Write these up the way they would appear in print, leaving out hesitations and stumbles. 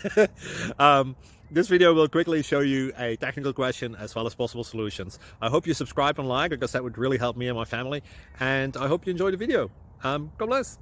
This video will quickly show you a technical question as well as possible solutions. I hope you subscribe and like, because that would really help me and my family. And I hope you enjoy the video. God bless.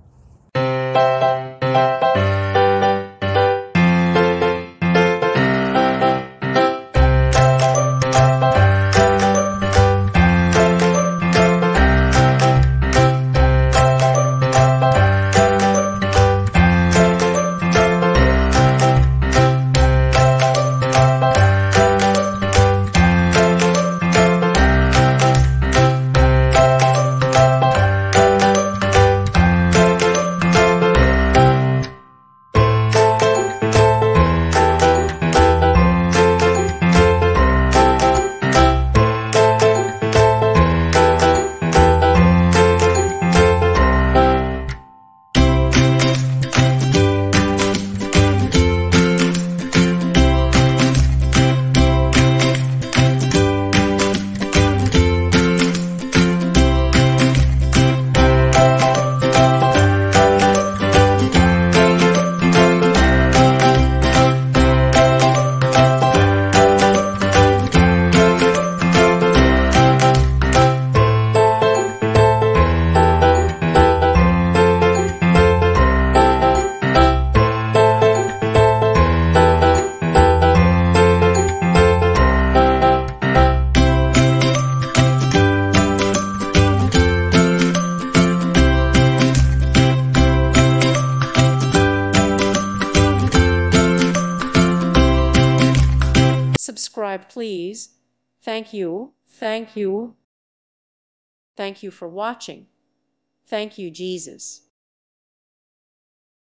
Subscribe, please. Thank you. Thank you. Thank you for watching. Thank you, Jesus.